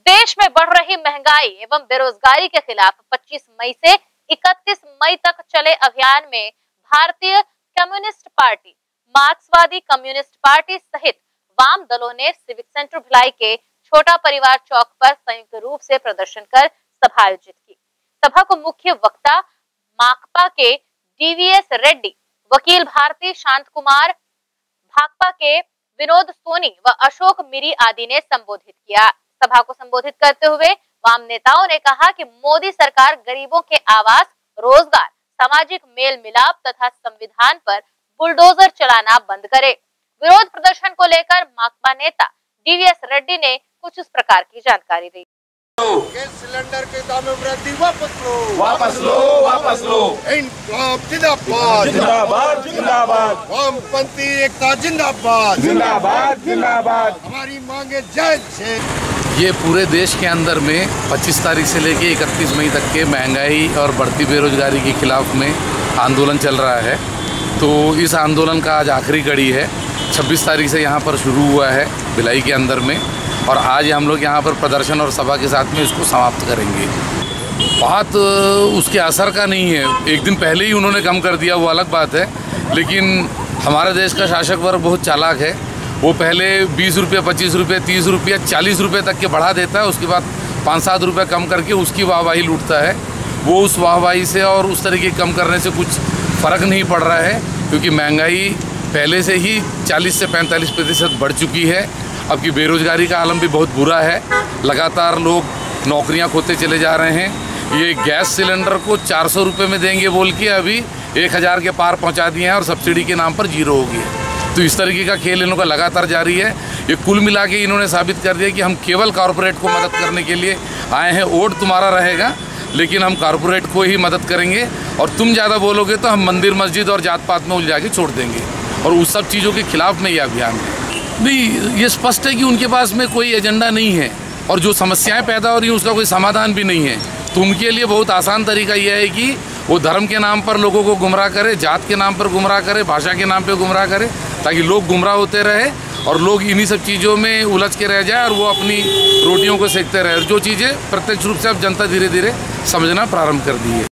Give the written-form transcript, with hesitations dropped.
देश में बढ़ रही महंगाई एवं बेरोजगारी के खिलाफ 25 मई से 31 मई तक चले अभियान में भारतीय कम्युनिस्ट पार्टी, मार्क्सवादी कम्युनिस्ट पार्टी सहित वाम दलों ने सिविक सेंटर भिलाई के छोटा परिवार चौक पर संयुक्त रूप से प्रदर्शन कर सभा आयोजित की। सभा को मुख्य वक्ता माकपा के डीवीएस रेड्डी, वकील भारती शांत कुमार, भाकपा के विनोद सोनी व अशोक मिरी आदि ने संबोधित किया। सभा को संबोधित करते हुए वाम नेताओं ने कहा कि मोदी सरकार गरीबों के आवास, रोजगार, सामाजिक मेल मिलाप तथा संविधान पर बुलडोजर चलाना बंद करे। विरोध प्रदर्शन को लेकर माकपा नेता डीवीएस रेड्डी ने कुछ इस प्रकार की जानकारी दी। गैस सिलेंडर के दाम में वृद्धि वापस लो, वापस लो, वापस लो। इनकलाब जिंदाबाद, जिंदाबाद, जिंदाबाद। वामपंथी एकता जिंदाबाद, जिंदाबाद, जिंदाबाद। हमारी मांगे जज से। ये पूरे देश के अंदर में 25 तारीख से लेके 31 मई तक के महंगाई और बढ़ती बेरोजगारी के खिलाफ में आंदोलन चल रहा है। तो इस आंदोलन का आज आखिरी कड़ी है। 26 तारीख से यहाँ पर शुरू हुआ है भिलाई के अंदर में, और आज हम लोग यहाँ पर प्रदर्शन और सभा के साथ में इसको समाप्त करेंगे। बात उसके असर का नहीं है, एक दिन पहले ही उन्होंने कम कर दिया, वो अलग बात है। लेकिन हमारे देश का शासक वर्ग बहुत चालाक है। वो पहले 20 रुपये, 25 रुपये, 30 रुपये, 40 रुपये तक के बढ़ा देता है, उसके बाद 5-7 रुपये कम करके उसकी वाहवाही लूटता है। वो उस वाहवाही से और उस तरीके कम करने से कुछ फ़र्क नहीं पड़ रहा है, क्योंकि महंगाई पहले से ही 40 से 45% बढ़ चुकी है। अब की बेरोज़गारी का आलम भी बहुत बुरा है, लगातार लोग नौकरियां खोते चले जा रहे हैं। ये गैस सिलेंडर को 400 रुपये में देंगे बोल के अभी 1000 के पार पहुंचा दिए हैं, और सब्सिडी के नाम पर 0 हो गई है। तो इस तरीके का खेल इन्हों का लगातार जारी है। ये कुल मिला के इन्होंने साबित कर दिया कि हम केवल कॉरपोरेट को मदद करने के लिए आए हैं। वोट तुम्हारा रहेगा, लेकिन हम कॉरपोरेट को ही मदद करेंगे, और तुम ज़्यादा बोलोगे तो हम मंदिर मस्जिद और जात पात में उलझा के छोड़ देंगे। और उस सब चीज़ों के खिलाफ में ये अभियान है। नहीं, ये स्पष्ट है कि उनके पास में कोई एजेंडा नहीं है, और जो समस्याएं पैदा हो रही हैं उसका कोई समाधान भी नहीं है। तो उनके लिए बहुत आसान तरीका यह है कि वो धर्म के नाम पर लोगों को गुमराह करे, जात के नाम पर गुमराह करे, भाषा के नाम पर गुमराह करे, ताकि लोग गुमराह होते रहे और लोग इन्हीं सब चीज़ों में उलझ के रह जाए, और वो अपनी रोटियों को सेकते रहे। जो चीज़ें प्रत्यक्ष रूप से अब जनता धीरे धीरे समझना प्रारंभ कर दी है।